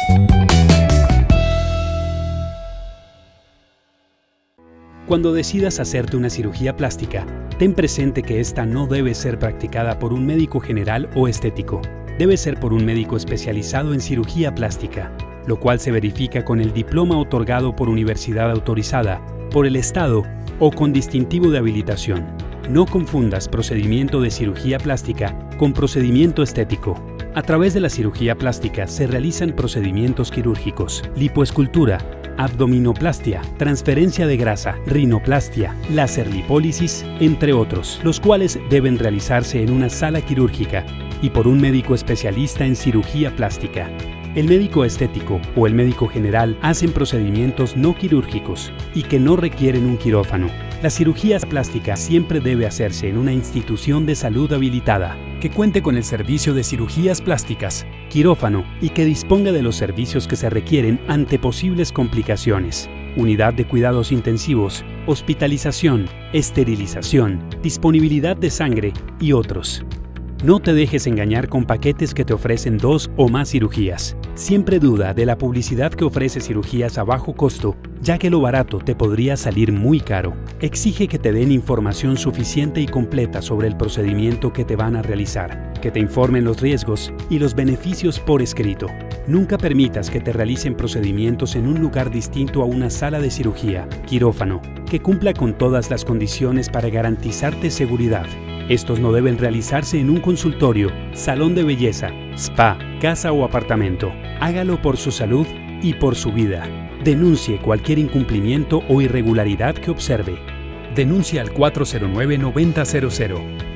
Cuando decidas hacerte una cirugía plástica, ten presente que esta no debe ser practicada por un médico general o estético. Debe ser por un médico especializado en cirugía plástica, lo cual se verifica con el diploma otorgado por universidad autorizada, por el Estado o con distintivo de habilitación. No confundas procedimiento de cirugía plástica con procedimiento estético. A través de la cirugía plástica se realizan procedimientos quirúrgicos, lipoescultura, abdominoplastia, transferencia de grasa, rinoplastia, láser lipólisis, entre otros, los cuales deben realizarse en una sala quirúrgica y por un médico especialista en cirugía plástica. El médico estético o el médico general hacen procedimientos no quirúrgicos y que no requieren un quirófano. La cirugía plástica siempre debe hacerse en una institución de salud habilitada, que cuente con el servicio de cirugías plásticas, quirófano y que disponga de los servicios que se requieren ante posibles complicaciones. Unidad de cuidados intensivos, hospitalización, esterilización, disponibilidad de sangre y otros. No te dejes engañar con paquetes que te ofrecen 2 o más cirugías. Siempre duda de la publicidad que ofrece cirugías a bajo costo, ya que lo barato te podría salir muy caro. Exige que te den información suficiente y completa sobre el procedimiento que te van a realizar, que te informen los riesgos y los beneficios por escrito. Nunca permitas que te realicen procedimientos en un lugar distinto a una sala de cirugía, quirófano, que cumpla con todas las condiciones para garantizarte seguridad. Estos no deben realizarse en un consultorio, salón de belleza, spa, casa o apartamento. Hágalo por su salud y por su vida. Denuncie cualquier incumplimiento o irregularidad que observe. Denuncia al 409-9000.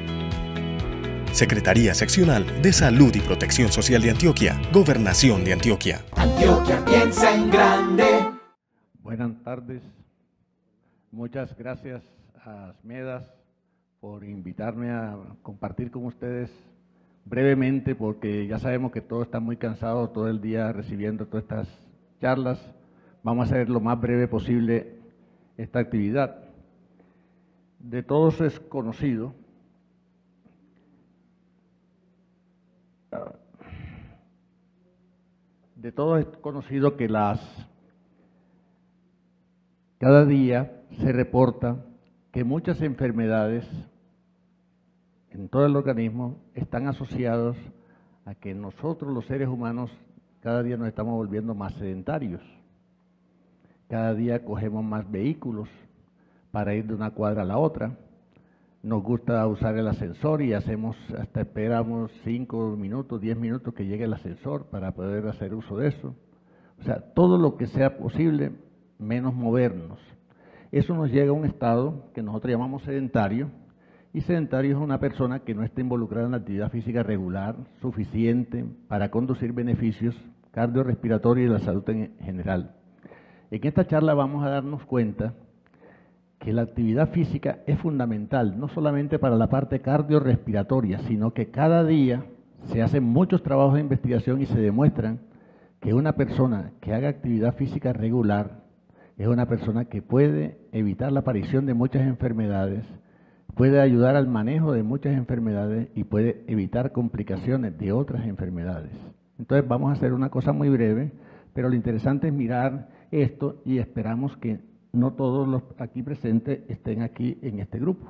Secretaría Seccional de Salud y Protección Social de Antioquia, Gobernación de Antioquia. Antioquia piensa en grande. Buenas tardes. Muchas gracias a Asmedas por invitarme a compartir con ustedes brevemente, porque ya sabemos que todos están muy cansados todo el día recibiendo todas estas charlas. Vamos a hacer lo más breve posible esta actividad. De todos es conocido que cada día se reporta que muchas enfermedades en todo el organismo están asociados a que nosotros los seres humanos cada día nos estamos volviendo más sedentarios. Cada día cogemos más vehículos para ir de una cuadra a la otra. Nos gusta usar el ascensor y esperamos 5 minutos, 10 minutos que llegue el ascensor para poder hacer uso de eso. O sea, todo lo que sea posible, menos movernos. Eso nos llega a un estado que nosotros llamamos sedentario, y sedentario es una persona que no está involucrada en la actividad física regular, suficiente para conducir beneficios cardiorrespiratorios y de la salud en general. En esta charla vamos a darnos cuenta que la actividad física es fundamental, no solamente para la parte cardiorrespiratoria, sino que cada día se hacen muchos trabajos de investigación y se demuestran que una persona que haga actividad física regular es una persona que puede evitar la aparición de muchas enfermedades, puede ayudar al manejo de muchas enfermedades y puede evitar complicaciones de otras enfermedades. Entonces vamos a hacer una cosa muy breve, pero lo interesante es mirar esto y esperamos que no todos los aquí presentes estén aquí en este grupo.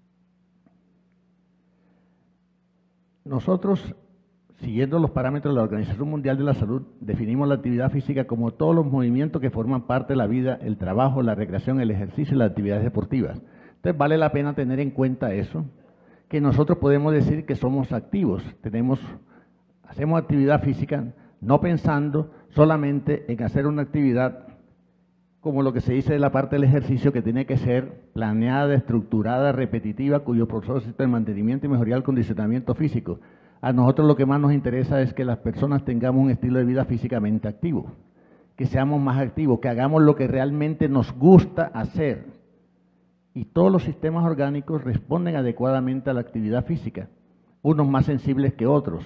Nosotros, siguiendo los parámetros de la Organización Mundial de la Salud, definimos la actividad física como todos los movimientos que forman parte de la vida, el trabajo, la recreación, el ejercicio y las actividades deportivas. Entonces vale la pena tener en cuenta eso, que nosotros podemos decir que somos activos, hacemos actividad física no pensando solamente en hacer una actividad como lo que se dice de la parte del ejercicio, que tiene que ser planeada, estructurada, repetitiva, cuyo propósito es mantenimiento y mejoría del condicionamiento físico. A nosotros lo que más nos interesa es que las personas tengamos un estilo de vida físicamente activo, que seamos más activos, que hagamos lo que realmente nos gusta hacer. Y todos los sistemas orgánicos responden adecuadamente a la actividad física, unos más sensibles que otros.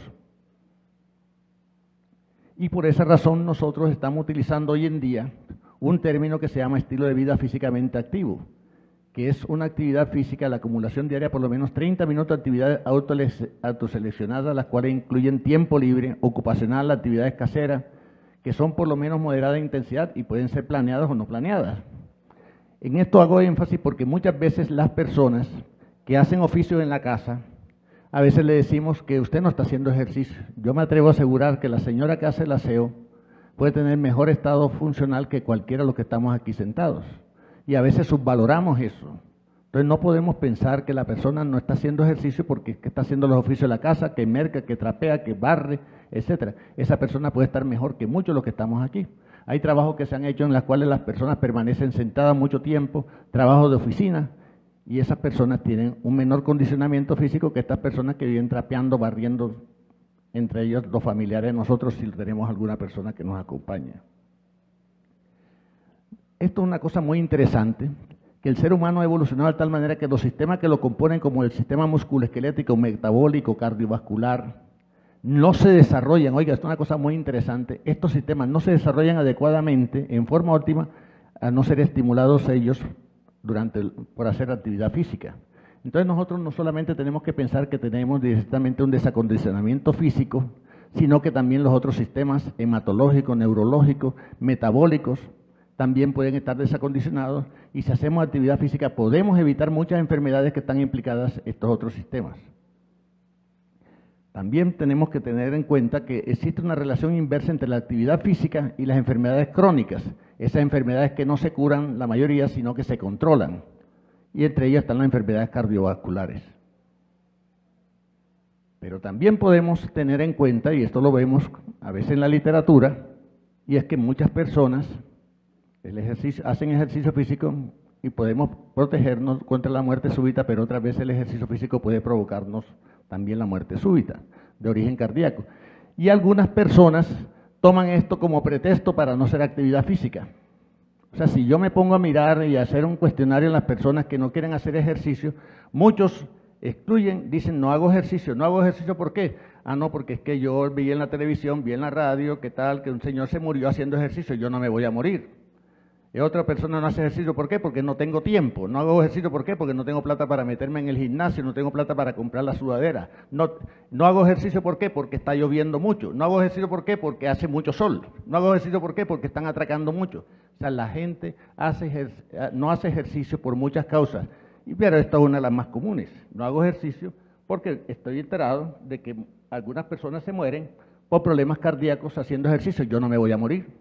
Y por esa razón nosotros estamos utilizando hoy en día un término que se llama estilo de vida físicamente activo, que es una actividad física, la acumulación diaria por lo menos 30 minutos de actividades autoseleccionadas, las cuales incluyen tiempo libre, ocupacional, actividades caseras, que son por lo menos moderada intensidad y pueden ser planeadas o no planeadas. En esto hago énfasis porque muchas veces las personas que hacen oficios en la casa, a veces le decimos que usted no está haciendo ejercicio. Yo me atrevo a asegurar que la señora que hace el aseo puede tener mejor estado funcional que cualquiera de los que estamos aquí sentados. Y a veces subvaloramos eso. Entonces no podemos pensar que la persona no está haciendo ejercicio porque está haciendo los oficios de la casa, que merca, que trapea, que barre, etcétera. Esa persona puede estar mejor que muchos de los que estamos aquí. Hay trabajos que se han hecho en los cuales las personas permanecen sentadas mucho tiempo, trabajos de oficina, y esas personas tienen un menor condicionamiento físico que estas personas que viven trapeando, barriendo, entre ellos los familiares de nosotros si tenemos alguna persona que nos acompaña. Esto es una cosa muy interesante, que el ser humano ha evolucionado de tal manera que los sistemas que lo componen, como el sistema musculoesquelético, metabólico, cardiovascular, no se desarrollan. Oiga, esto es una cosa muy interesante, estos sistemas no se desarrollan adecuadamente, en forma óptima, a no ser estimulados ellos por hacer actividad física. Entonces nosotros no solamente tenemos que pensar que tenemos directamente un desacondicionamiento físico, sino que también los otros sistemas hematológicos, neurológicos, metabólicos, también pueden estar desacondicionados, y si hacemos actividad física podemos evitar muchas enfermedades que están implicadas en estos otros sistemas. También tenemos que tener en cuenta que existe una relación inversa entre la actividad física y las enfermedades crónicas, esas enfermedades que no se curan la mayoría, sino que se controlan, y entre ellas están las enfermedades cardiovasculares. Pero también podemos tener en cuenta, y esto lo vemos a veces en la literatura, y es que muchas personas hacen ejercicio físico y podemos protegernos contra la muerte súbita, pero otras veces el ejercicio físico puede provocarnos también la muerte súbita, de origen cardíaco. Y algunas personas toman esto como pretexto para no hacer actividad física. O sea, si yo me pongo a mirar y a hacer un cuestionario en las personas que no quieren hacer ejercicio, muchos excluyen, dicen no hago ejercicio. ¿No hago ejercicio por qué? Ah, no, porque es que yo vi en la televisión, vi en la radio, que tal, que un señor se murió haciendo ejercicio, yo no me voy a morir. Y otra persona no hace ejercicio, ¿por qué? Porque no tengo tiempo. No hago ejercicio, ¿por qué? Porque no tengo plata para meterme en el gimnasio, no tengo plata para comprar la sudadera. No hago ejercicio, ¿por qué? Porque está lloviendo mucho. No hago ejercicio, ¿por qué? Porque hace mucho sol. No hago ejercicio, ¿por qué? Porque están atracando mucho. O sea, la gente no hace ejercicio por muchas causas, pero esta es una de las más comunes. No hago ejercicio porque estoy enterado de que algunas personas se mueren por problemas cardíacos haciendo ejercicio. Yo no me voy a morir.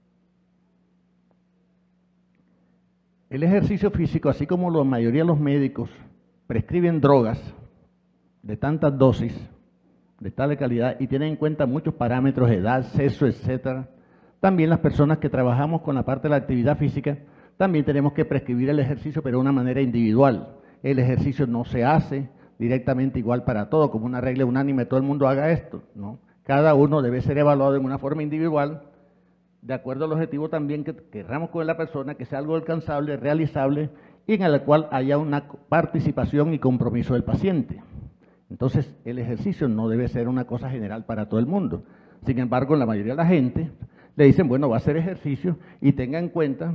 El ejercicio físico, así como la mayoría de los médicos prescriben drogas de tantas dosis, de tal calidad, y tienen en cuenta muchos parámetros, edad, sexo, etcétera, también las personas que trabajamos con la parte de la actividad física, también tenemos que prescribir el ejercicio, pero de una manera individual. El ejercicio no se hace directamente igual para todo, como una regla unánime, todo el mundo haga esto, ¿no? Cada uno debe ser evaluado en una forma individual, de acuerdo al objetivo también que querramos con la persona, que sea algo alcanzable, realizable, y en el cual haya una participación y compromiso del paciente. Entonces, el ejercicio no debe ser una cosa general para todo el mundo. Sin embargo, la mayoría de la gente le dicen, bueno, va a hacer ejercicio, y tenga en cuenta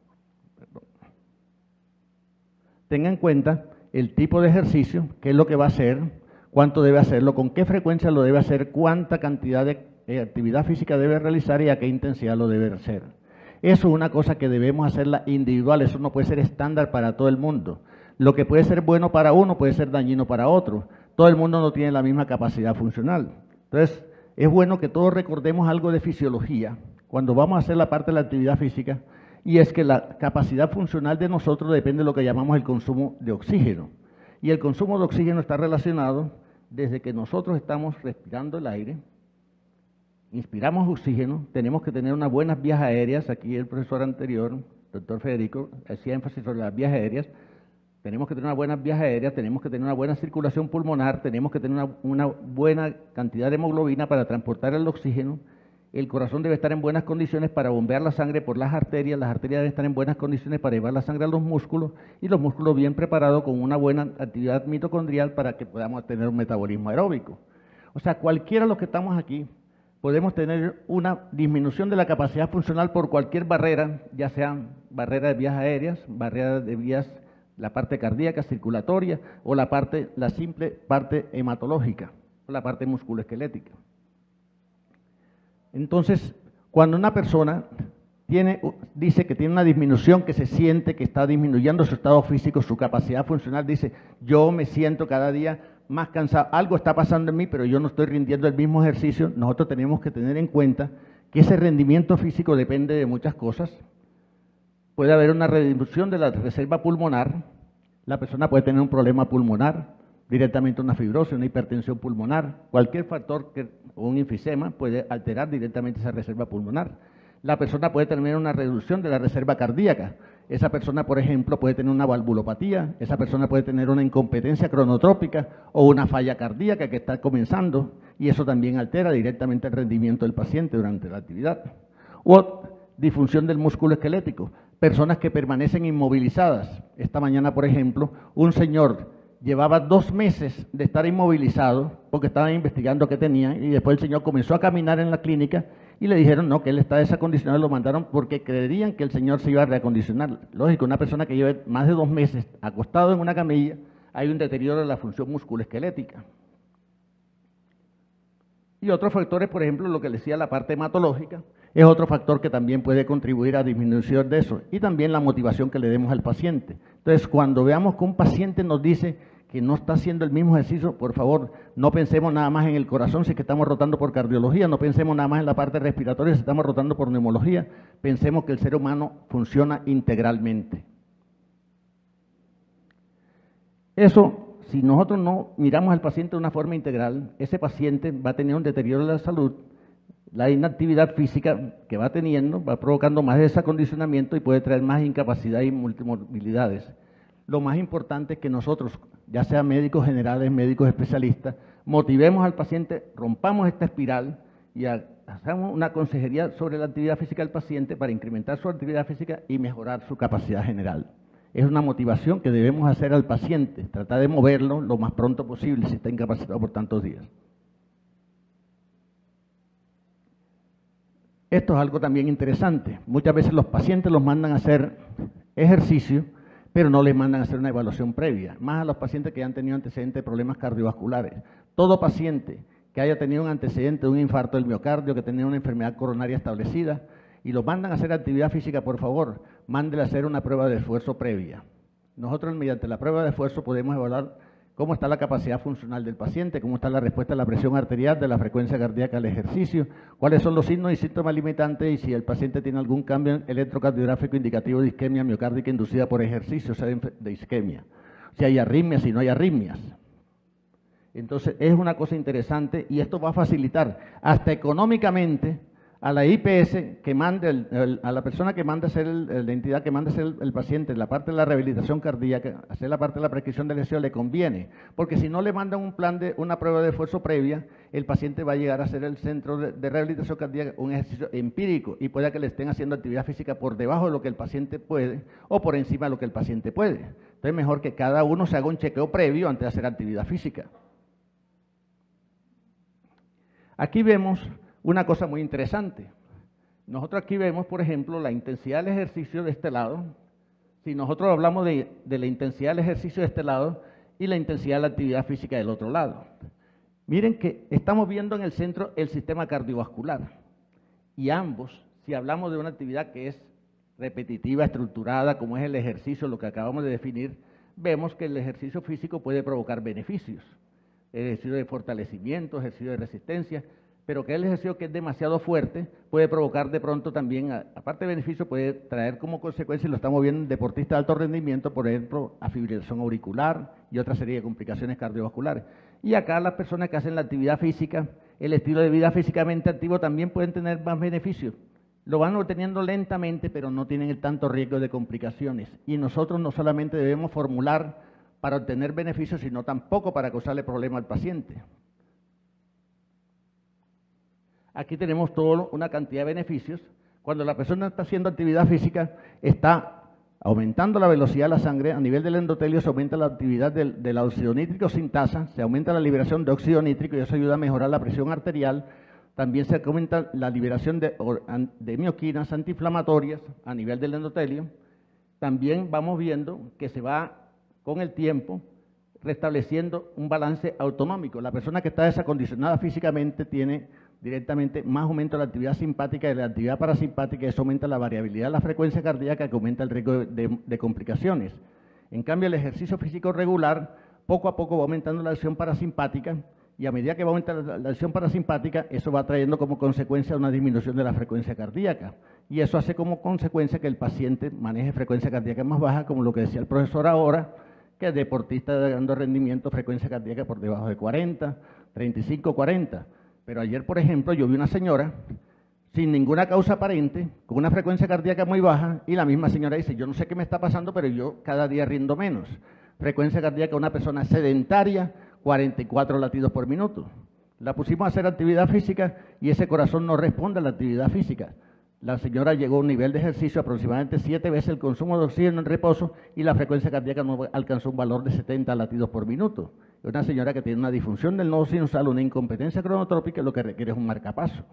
el tipo de ejercicio, qué es lo que va a hacer, cuánto debe hacerlo, con qué frecuencia lo debe hacer, cuánta cantidad de actividad física debe realizar y a qué intensidad lo debe hacer. Eso es una cosa que debemos hacerla individual, eso no puede ser estándar para todo el mundo. Lo que puede ser bueno para uno puede ser dañino para otro. Todo el mundo no tiene la misma capacidad funcional. Entonces, es bueno que todos recordemos algo de fisiología cuando vamos a hacer la parte de la actividad física, y es que la capacidad funcional de nosotros depende de lo que llamamos el consumo de oxígeno. Y el consumo de oxígeno está relacionado desde que nosotros estamos respirando el aire, inspiramos oxígeno, tenemos que tener unas buenas vías aéreas. Aquí el profesor anterior, doctor Federico, hacía énfasis sobre las vías aéreas. Tenemos que tener unas buenas vías aéreas, tenemos que tener una buena circulación pulmonar, tenemos que tener una buena cantidad de hemoglobina para transportar el oxígeno. El corazón debe estar en buenas condiciones para bombear la sangre por las arterias deben estar en buenas condiciones para llevar la sangre a los músculos, y los músculos bien preparados con una buena actividad mitocondrial para que podamos tener un metabolismo aeróbico. O sea, cualquiera de los que estamos aquí, podemos tener una disminución de la capacidad funcional por cualquier barrera, ya sean barreras de vías aéreas, barreras de vías, la parte cardíaca, circulatoria, o la simple parte hematológica, o la parte musculoesquelética. Entonces, Cuando una persona dice que tiene una disminución, que se siente que está disminuyendo su estado físico, su capacidad funcional, dice, yo me siento cada día más cansado, algo está pasando en mí, pero yo no estoy rindiendo el mismo ejercicio, nosotros tenemos que tener en cuenta que ese rendimiento físico depende de muchas cosas. Puede haber una reducción de la reserva pulmonar, la persona puede tener un problema pulmonar, directamente una fibrosis, una hipertensión pulmonar, cualquier factor o un enfisema puede alterar directamente esa reserva pulmonar. La persona puede tener una reducción de la reserva cardíaca. Esa persona, por ejemplo, puede tener una valvulopatía, esa persona puede tener una incompetencia cronotrópica o una falla cardíaca que está comenzando y eso también altera directamente el rendimiento del paciente durante la actividad. O disfunción del músculo esquelético, personas que permanecen inmovilizadas. Esta mañana, por ejemplo, un señor llevaba 2 meses de estar inmovilizado porque estaban investigando qué tenía y después el señor comenzó a caminar en la clínica y le dijeron no, que él está desacondicionado, lo mandaron porque creerían que el señor se iba a reacondicionar. Lógico, una persona que lleve más de 2 meses acostado en una camilla, hay un deterioro de la función musculoesquelética. Y otros factores, por ejemplo, lo que le decía la parte hematológica, es otro factor que también puede contribuir a disminución de eso. Y también la motivación que le demos al paciente. Entonces, cuando veamos que un paciente nos dice que no está haciendo el mismo ejercicio, por favor, no pensemos nada más en el corazón si es que estamos rotando por cardiología, no pensemos nada más en la parte respiratoria si estamos rotando por neumología, pensemos que el ser humano funciona integralmente. Eso, si nosotros no miramos al paciente de una forma integral, ese paciente va a tener un deterioro de la salud, la inactividad física que va teniendo va provocando más desacondicionamiento y puede traer más incapacidad y multimorbilidades. Lo más importante es que nosotros, ya sea médicos generales, médicos especialistas, motivemos al paciente, rompamos esta espiral y hagamos una consejería sobre la actividad física del paciente para incrementar su actividad física y mejorar su capacidad general. Es una motivación que debemos hacer al paciente, tratar de moverlo lo más pronto posible si está incapacitado por tantos días. Esto es algo también interesante. Muchas veces los pacientes los mandan a hacer ejercicio, pero no les mandan a hacer una evaluación previa, más a los pacientes que han tenido antecedentes de problemas cardiovasculares. Todo paciente que haya tenido un antecedente de un infarto del miocardio, que tenga una enfermedad coronaria establecida, y los mandan a hacer actividad física, por favor, mándele a hacer una prueba de esfuerzo previa. Nosotros, mediante la prueba de esfuerzo, podemos evaluar cómo está la capacidad funcional del paciente, cómo está la respuesta a la presión arterial, de la frecuencia cardíaca al ejercicio, cuáles son los signos y síntomas limitantes y si el paciente tiene algún cambio electrocardiográfico indicativo de isquemia miocárdica inducida por ejercicio, o sea, de isquemia. Si hay arritmias, si no hay arritmias. Entonces, es una cosa interesante y esto va a facilitar hasta económicamente a la IPS que mande, a la persona que manda a hacer, la entidad que manda a hacer el paciente, la parte de la rehabilitación cardíaca, hacer la parte de la prescripción de ejercicio le conviene, porque si no le mandan un plan de una prueba de esfuerzo previa, el paciente va a llegar a hacer el centro de rehabilitación cardíaca un ejercicio empírico y puede que le estén haciendo actividad física por debajo de lo que el paciente puede o por encima de lo que el paciente puede. Entonces es mejor que cada uno se haga un chequeo previo antes de hacer actividad física. Aquí vemos una cosa muy interesante. Nosotros aquí vemos, por ejemplo, la intensidad del ejercicio de este lado. Si nosotros hablamos de la intensidad del ejercicio de este lado y la intensidad de la actividad física del otro lado. Miren que estamos viendo en el centro el sistema cardiovascular. Y ambos, si hablamos de una actividad que es repetitiva, estructurada, como es el ejercicio, lo que acabamos de definir, vemos que el ejercicio físico puede provocar beneficios. Ejercicio de fortalecimiento, ejercicio de resistencia, pero que el ejercicio que es demasiado fuerte puede provocar de pronto también, aparte de beneficio, puede traer como consecuencia, y lo estamos viendo en deportistas de alto rendimiento, por ejemplo, afibrilación auricular y otra serie de complicaciones cardiovasculares. Y acá las personas que hacen la actividad física, el estilo de vida físicamente activo también pueden tener más beneficios. Lo van obteniendo lentamente, pero no tienen el tanto riesgo de complicaciones. Y nosotros no solamente debemos formular para obtener beneficios, sino tampoco para causarle problema al paciente. Aquí tenemos toda una cantidad de beneficios. Cuando la persona está haciendo actividad física, está aumentando la velocidad de la sangre, a nivel del endotelio se aumenta la actividad del óxido nítrico sin tasa, se aumenta la liberación de óxido nítrico y eso ayuda a mejorar la presión arterial. También se aumenta la liberación de mioquinas antiinflamatorias a nivel del endotelio. También vamos viendo que se va con el tiempo restableciendo un balance autonómico. La persona que está desacondicionada físicamente tiene directamente más aumento de la actividad simpática y de la actividad parasimpática, y eso aumenta la variabilidad de la frecuencia cardíaca, que aumenta el riesgo de complicaciones. En cambio, el ejercicio físico regular, poco a poco va aumentando la acción parasimpática, y a medida que va aumentando la acción parasimpática, eso va trayendo como consecuencia una disminución de la frecuencia cardíaca. Y eso hace como consecuencia que el paciente maneje frecuencia cardíaca más baja, como lo que decía el profesor ahora, que el deportista de alto rendimiento, frecuencia cardíaca por debajo de 40, 35, 40. Pero ayer, por ejemplo, yo vi una señora sin ninguna causa aparente, con una frecuencia cardíaca muy baja, y la misma señora dice, yo no sé qué me está pasando, pero yo cada día rindo menos. Frecuencia cardíaca de una persona sedentaria, 44 latidos por minuto. La pusimos a hacer actividad física y ese corazón no responde a la actividad física. La señora llegó a un nivel de ejercicio aproximadamente 7 veces el consumo de oxígeno en reposo y la frecuencia cardíaca no alcanzó un valor de 70 latidos por minuto. Es una señora que tiene una disfunción del nodo sinusal, una incompetencia cronotrópica, lo que requiere es un marcapaso.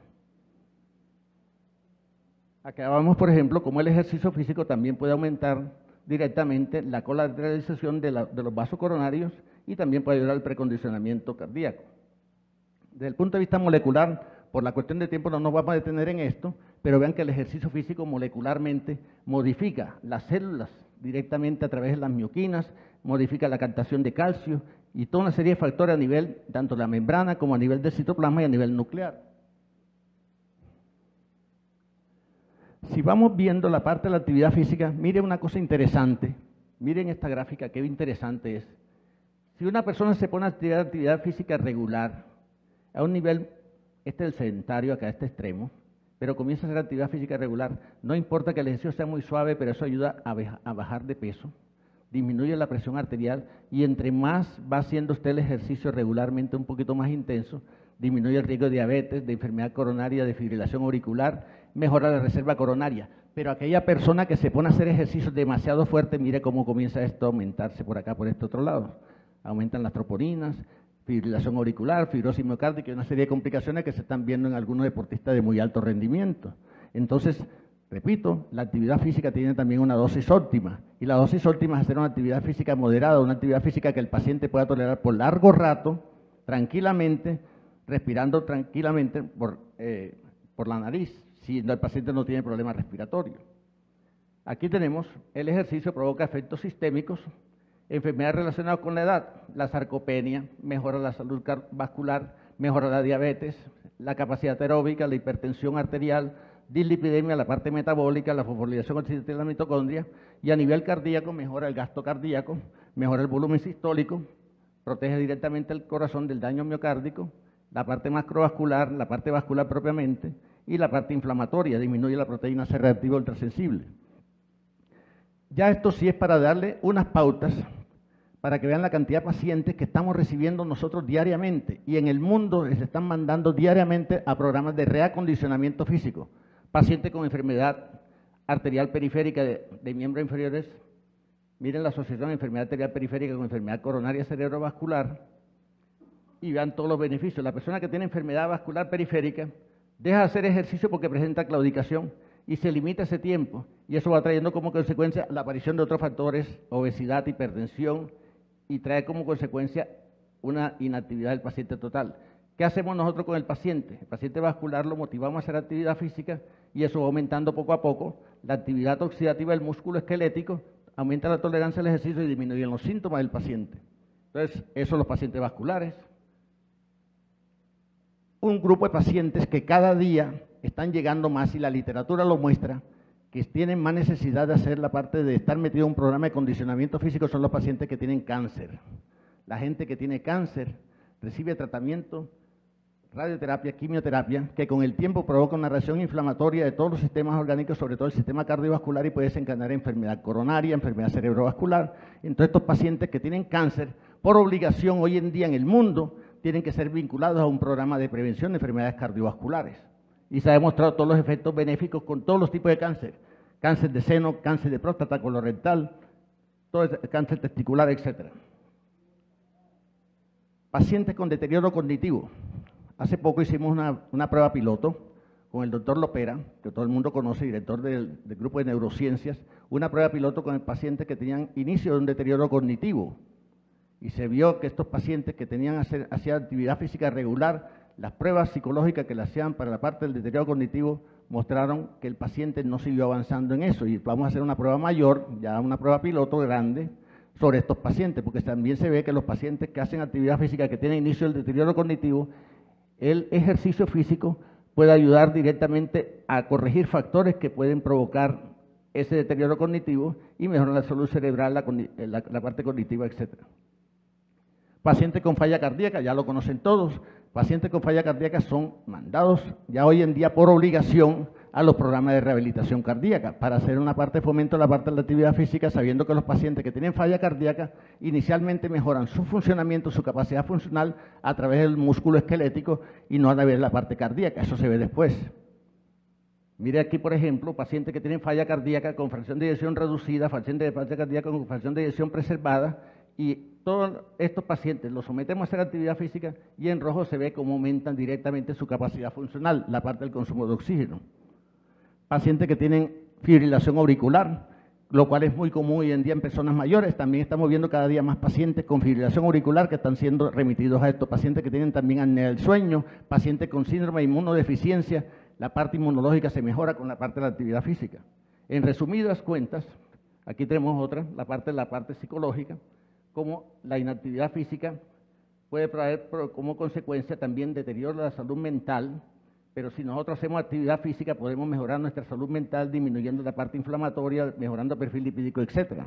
Acá vamos, por ejemplo, cómo el ejercicio físico también puede aumentar directamente la colateralización de los vasos coronarios y también puede ayudar al precondicionamiento cardíaco. Desde el punto de vista molecular, por la cuestión de tiempo no nos vamos a detener en esto, pero vean que el ejercicio físico molecularmente modifica las células directamente a través de las mioquinas, modifica la captación de calcio y toda una serie de factores a nivel tanto de la membrana como a nivel del citoplasma y a nivel nuclear. Si vamos viendo la parte de la actividad física, miren una cosa interesante, miren esta gráfica, qué interesante es. Si una persona se pone a actividad física regular, a un nivel, este es el sedentario acá a este extremo, pero comienza a hacer actividad física regular, no importa que el ejercicio sea muy suave, pero eso ayuda a bajar de peso, disminuye la presión arterial y entre más va haciendo usted el ejercicio regularmente un poquito más intenso, disminuye el riesgo de diabetes, de enfermedad coronaria, de fibrilación auricular, mejora la reserva coronaria. Pero aquella persona que se pone a hacer ejercicios demasiado fuertes, mire cómo comienza esto a aumentarse por acá, por este otro lado. Aumentan las troponinas, fibrilación auricular, fibrosis miocárdica y una serie de complicaciones que se están viendo en algunos deportistas de muy alto rendimiento. Entonces, repito, la actividad física tiene también una dosis óptima. Y la dosis óptima es hacer una actividad física moderada, una actividad física que el paciente pueda tolerar por largo rato, tranquilamente, respirando tranquilamente por la nariz, si el paciente no tiene problemas respiratorios. Aquí tenemos, el ejercicio provoca efectos sistémicos, enfermedades relacionadas con la edad, la sarcopenia, mejora la salud vascular, mejora la diabetes, la capacidad aeróbica, la hipertensión arterial, dislipidemia, la parte metabólica, la fosforilación oxidativa de la mitocondria, y a nivel cardíaco mejora el gasto cardíaco, mejora el volumen sistólico, protege directamente el corazón del daño miocárdico, la parte macrovascular, la parte vascular propiamente, y la parte inflamatoria, disminuye la proteína C reactiva ultrasensible. Ya esto sí es para darle unas pautas para que vean la cantidad de pacientes que estamos recibiendo nosotros diariamente, y en el mundo les están mandando diariamente a programas de reacondicionamiento físico. Pacientes con enfermedad arterial periférica de miembros inferiores, miren la asociación de enfermedad arterial periférica con enfermedad coronaria cerebrovascular, y vean todos los beneficios. La persona que tiene enfermedad vascular periférica deja de hacer ejercicio porque presenta claudicación y se limita ese tiempo, y eso va trayendo como consecuencia la aparición de otros factores, obesidad, hipertensión, y trae como consecuencia una inactividad del paciente total. ¿Qué hacemos nosotros con el paciente? El paciente vascular lo motivamos a hacer actividad física y eso va aumentando poco a poco la actividad oxidativa del músculo esquelético, aumenta la tolerancia al ejercicio y disminuye los síntomas del paciente. Entonces, eso son los pacientes vasculares. Un grupo de pacientes que cada día están llegando más, y la literatura lo muestra, que tienen más necesidad de hacer la parte de estar metido en un programa de condicionamiento físico, son los pacientes que tienen cáncer. La gente que tiene cáncer recibe tratamiento, radioterapia, quimioterapia, que con el tiempo provoca una reacción inflamatoria de todos los sistemas orgánicos, sobre todo el sistema cardiovascular, y puede desencadenar enfermedad coronaria, enfermedad cerebrovascular. Entonces, estos pacientes que tienen cáncer, por obligación hoy en día en el mundo, tienen que ser vinculados a un programa de prevención de enfermedades cardiovasculares. Y se ha demostrado todos los efectos benéficos con todos los tipos de cáncer. Cáncer de seno, cáncer de próstata, colorectal, todo el cáncer testicular, etc. Pacientes con deterioro cognitivo. Hace poco hicimos una prueba piloto con el doctor Lopera, que todo el mundo conoce, director del grupo de neurociencias, una prueba piloto con pacientes que tenían inicio de un deterioro cognitivo. Y se vio que estos pacientes que hacían actividad física regular las pruebas psicológicas que le hacían para la parte del deterioro cognitivo mostraron que el paciente no siguió avanzando en eso, y vamos a hacer una prueba mayor, ya una prueba piloto grande, sobre estos pacientes, porque también se ve que los pacientes que hacen actividad física, que tienen inicio del deterioro cognitivo, el ejercicio físico puede ayudar directamente a corregir factores que pueden provocar ese deterioro cognitivo y mejorar la salud cerebral, la parte cognitiva, etc. Pacientes con falla cardíaca, ya lo conocen todos. Pacientes con falla cardíaca son mandados ya hoy en día por obligación a los programas de rehabilitación cardíaca para hacer una parte de fomento de la parte de la actividad física, sabiendo que los pacientes que tienen falla cardíaca inicialmente mejoran su funcionamiento, su capacidad funcional a través del músculo esquelético y no a través de la parte cardíaca. Eso se ve después. Mire aquí, por ejemplo, pacientes que tienen falla cardíaca con fracción de eyección reducida, pacientes de falla cardíaca con fracción de eyección preservada, y todos estos pacientes los sometemos a hacer actividad física y en rojo se ve cómo aumentan directamente su capacidad funcional, la parte del consumo de oxígeno. Pacientes que tienen fibrilación auricular, lo cual es muy común hoy en día en personas mayores. También estamos viendo cada día más pacientes con fibrilación auricular que están siendo remitidos a estos pacientes que tienen también apnea del sueño, pacientes con síndrome de inmunodeficiencia. La parte inmunológica se mejora con la parte de la actividad física. En resumidas cuentas, aquí tenemos otra, la parte psicológica, como la inactividad física puede traer como consecuencia también deterioro de la salud mental, pero si nosotros hacemos actividad física podemos mejorar nuestra salud mental disminuyendo la parte inflamatoria, mejorando el perfil lipídico, etc.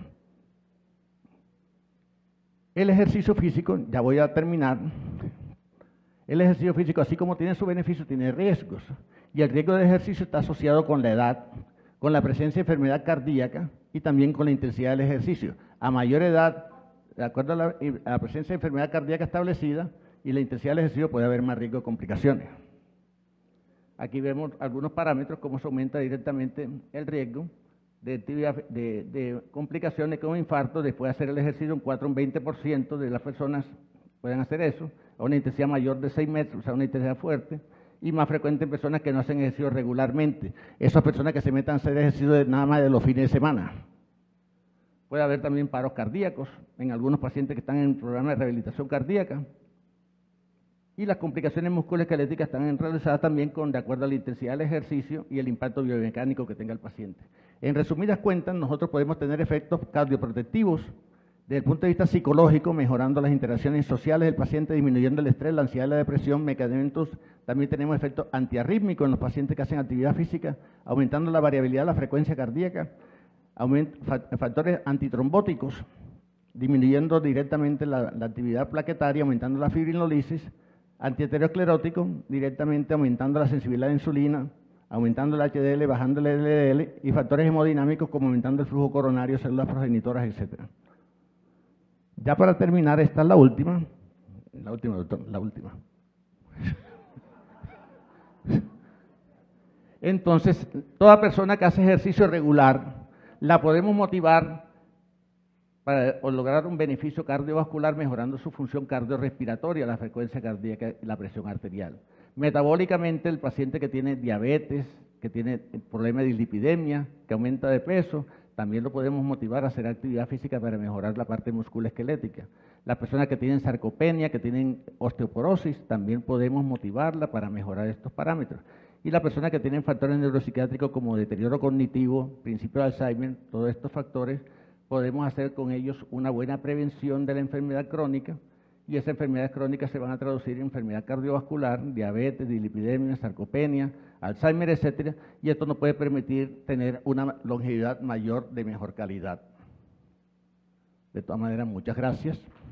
El ejercicio físico, ya voy a terminar, el ejercicio físico así como tiene su beneficio, tiene riesgos, y el riesgo de ejercicio está asociado con la edad, con la presencia de enfermedad cardíaca y también con la intensidad del ejercicio. A mayor edad, de acuerdo a la presencia de enfermedad cardíaca establecida y la intensidad del ejercicio, puede haber más riesgo de complicaciones. Aquí vemos algunos parámetros, cómo se aumenta directamente el riesgo de complicaciones con infarto después de hacer el ejercicio. Un 20% de las personas pueden hacer eso, a una intensidad mayor de 6 metros, o sea, una intensidad fuerte, y más frecuente en personas que no hacen ejercicio regularmente. Esas personas que se metan a hacer ejercicio nada más de los fines de semana. Puede haber también paros cardíacos en algunos pacientes que están en programa de rehabilitación cardíaca. Y las complicaciones musculoesqueléticas están realizadas también de acuerdo a la intensidad del ejercicio y el impacto biomecánico que tenga el paciente. En resumidas cuentas, nosotros podemos tener efectos cardioprotectivos desde el punto de vista psicológico, mejorando las interacciones sociales del paciente, disminuyendo el estrés, la ansiedad, la depresión, medicamentos. También tenemos efectos antiarrítmicos en los pacientes que hacen actividad física, aumentando la variabilidad de la frecuencia cardíaca, factores antitrombóticos, disminuyendo directamente la actividad plaquetaria, aumentando la fibrinolisis, antieterosclerótico, directamente aumentando la sensibilidad a la insulina, aumentando el HDL, bajando el LDL, y factores hemodinámicos como aumentando el flujo coronario, células progenitoras, etc. Ya para terminar, esta es la última, doctor, la última. Entonces, toda persona que hace ejercicio regular, la podemos motivar para lograr un beneficio cardiovascular mejorando su función cardiorrespiratoria, la frecuencia cardíaca y la presión arterial. Metabólicamente, el paciente que tiene diabetes, que tiene problema de dislipidemia, que aumenta de peso, también lo podemos motivar a hacer actividad física para mejorar la parte musculoesquelética. Las personas que tienen sarcopenia, que tienen osteoporosis, también podemos motivarla para mejorar estos parámetros. Y las personas que tienen factores neuropsiquiátricos como deterioro cognitivo, principio de Alzheimer, todos estos factores, podemos hacer con ellos una buena prevención de la enfermedad crónica, y esas enfermedades crónicas se van a traducir en enfermedad cardiovascular, diabetes, dislipidemia, sarcopenia, Alzheimer, etcétera, y esto nos puede permitir tener una longevidad mayor de mejor calidad. De todas maneras, muchas gracias.